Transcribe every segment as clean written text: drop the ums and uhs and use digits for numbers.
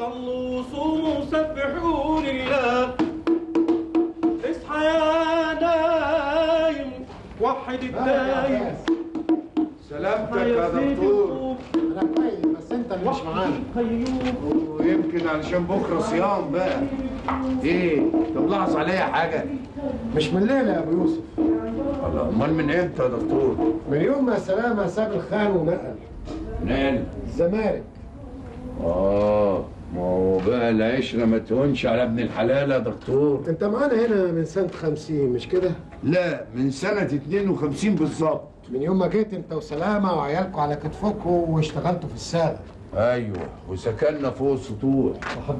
صلوا وصوموا وسبحوا لله. اصحى يا نايم وحد الدايم. سلامتك يا دكتور. انا كويس بس انت اللي مش معانا. ويمكن علشان بكره صيام بقى. ايه؟ طب لاحظ عليا حاجه؟ مش من الليله يا ابو يوسف. الله، امال من امتى يا دكتور؟ من يوم ما سلامه ساب الخان ونقل. نقل؟ الزمالك. ما هو بقى العشره ما تهونش على ابن الحلال يا دكتور. انت معانا هنا من سنه 50 مش كده؟ لا، من سنه 52 بالظبط. من يوم ما جيت انت وسلامه وعيالكم على كتفكم واشتغلتوا في الساغه. ايوه، وسكننا فوق السطوح.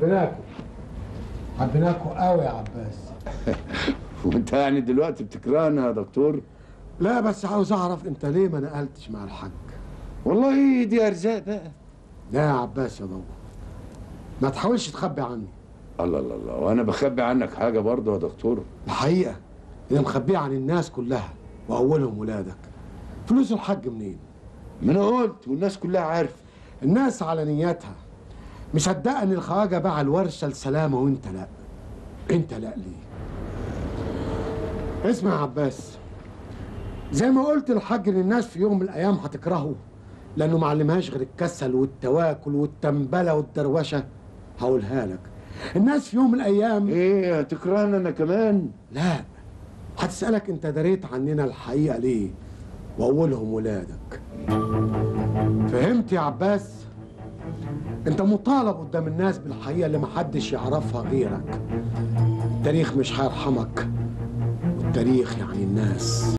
حبيناكم قوي يا عباس. وانت يعني دلوقتي بتكرهنا يا دكتور؟ لا بس عاوز اعرف انت ليه ما نقلتش مع الحاج؟ والله دي ارزاق بقى. لا يا عباس يا ضوء، ما تحاولش تخبي عني. الله الله الله، وانا بخبي عنك حاجه برضه يا دكتور؟ الحقيقه اللي مخبيه عن الناس كلها واولهم ولادك، فلوس الحاج منين؟ ما انا قلت والناس كلها عارفه. الناس على نياتها مصدقه ان الخواجه باع الورشه لسلامه وانت لا. انت لا ليه؟ اسمع يا عباس، زي ما قلت للحاج ان الناس في يوم من الايام هتكرهه لانه ما علمهاش غير الكسل والتواكل والتنبله والدروشه، هقولها لك. الناس في يوم من الايام ايه، هتكرهنا انا كمان؟ لا، هتسالك انت دريت عننا الحقيقه ليه واولهم ولادك. فهمت يا عباس؟ انت مطالب قدام الناس بالحقيقه اللي محدش يعرفها غيرك. التاريخ مش هيرحمك، والتاريخ يعني الناس.